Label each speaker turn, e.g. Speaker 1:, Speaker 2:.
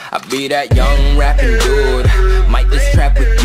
Speaker 1: I be that young rapping dude. Might just trap with